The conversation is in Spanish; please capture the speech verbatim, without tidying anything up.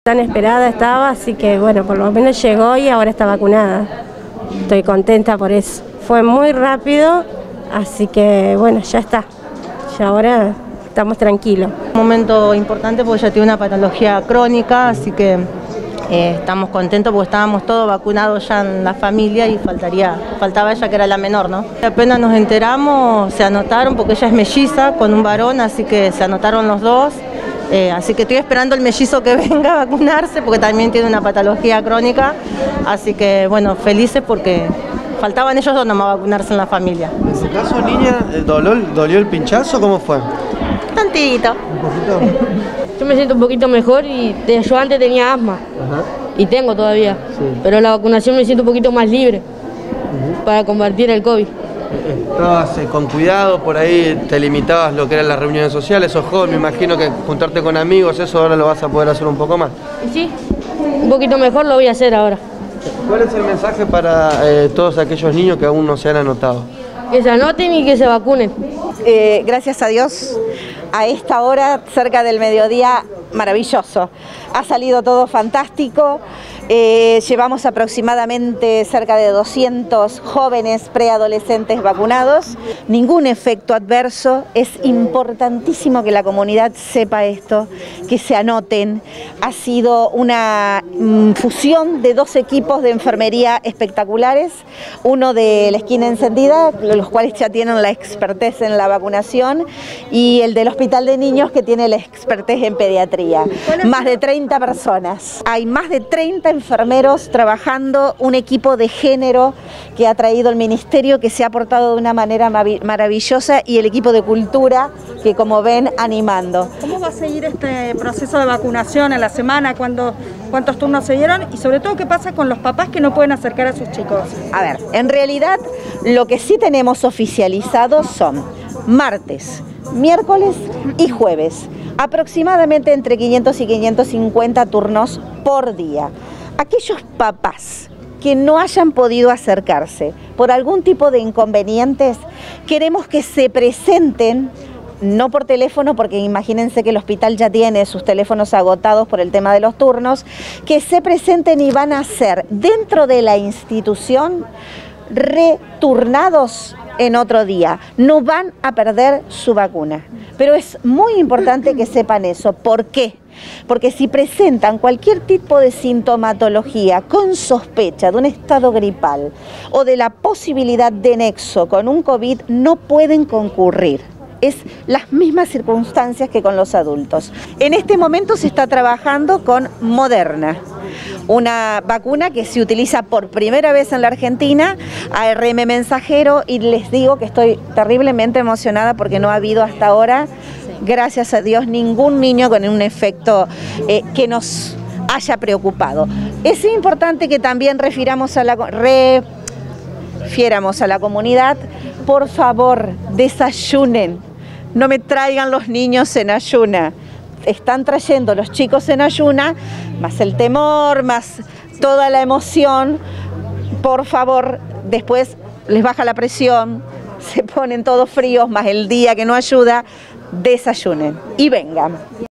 tan esperada estaba, así que bueno, por lo menos llegó y ahora está vacunada. Estoy contenta por eso. Fue muy rápido, así que bueno, ya está. Ya ahora estamos tranquilos. Un momento importante porque ella tiene una patología crónica, así que eh, estamos contentos porque estábamos todos vacunados ya en la familia y faltaría, faltaba ella que era la menor, ¿no? Apenas nos enteramos, se anotaron porque ella es melliza con un varón, así que se anotaron los dos. Eh, así que estoy esperando el mellizo que venga a vacunarse porque también tiene una patología crónica, así que bueno, felices porque faltaban ellos dos nomás a vacunarse en la familia. En su caso, niña, ¿dolió, dolió el pinchazo? ¿Cómo fue? Tantito. ¿Un poquito? Yo me siento un poquito mejor y de, yo antes tenía asma. Ajá. Y tengo todavía, sí. Pero la vacunación me siento un poquito más libre uh-huh. para combatir el COVID. Estabas eh, con cuidado, por ahí te limitabas lo que eran las reuniones sociales, sos joven, me imagino que juntarte con amigos, eso ahora lo vas a poder hacer un poco más. Sí, un poquito mejor lo voy a hacer ahora. ¿Cuál es el mensaje para eh, todos aquellos niños que aún no se han anotado? Que se anoten y que se vacunen. Eh, gracias a Dios, a esta hora, cerca del mediodía, maravilloso. Ha salido todo fantástico. Eh, llevamos aproximadamente cerca de doscientos jóvenes preadolescentes vacunados. Ningún efecto adverso. Es importantísimo que la comunidad sepa esto, que se anoten. Ha sido una mm, fusión de dos equipos de enfermería espectaculares. Uno de la esquina encendida, los cuales ya tienen la expertez en la vacunación, y el del Hospital de Niños, que tiene la expertez en pediatría. Más de treinta personas. Hay más de treinta enfermeros trabajando, un equipo de género que ha traído el Ministerio, que se ha portado de una manera maravillosa, y el equipo de cultura que, como ven, animando. ¿Cómo va a seguir este proceso de vacunación en la semana? ¿Cuándo, ¿Cuántos turnos se dieron? Y sobre todo, ¿qué pasa con los papás que no pueden acercar a sus chicos? A ver, en realidad lo que sí tenemos oficializado son martes, miércoles y jueves, aproximadamente entre quinientos y quinientos cincuenta turnos por día. Aquellos papás que no hayan podido acercarse por algún tipo de inconvenientes, queremos que se presenten, no por teléfono, porque imagínense que el hospital ya tiene sus teléfonos agotados por el tema de los turnos, que se presenten y van a ser dentro de la institución returnados en otro día. No van a perder su vacuna. Pero es muy importante que sepan eso. ¿Por qué? Porque si presentan cualquier tipo de sintomatología con sospecha de un estado gripal o de la posibilidad de nexo con un COVID, no pueden concurrir. Es las mismas circunstancias que con los adultos. En este momento se está trabajando con Moderna, una vacuna que se utiliza por primera vez en la Argentina, A R N mensajero, y les digo que estoy terriblemente emocionada porque no ha habido hasta ahora, gracias a Dios, ningún niño con un efecto eh, que nos haya preocupado. Es importante que también refiramos a la, refiéramos a la comunidad, por favor, desayunen. No me traigan los niños en ayuna. Están trayendo los chicos en ayuna, más el temor, más toda la emoción. Por favor, después les baja la presión, se ponen todos fríos, más el día que no ayuda. Desayunen y vengan.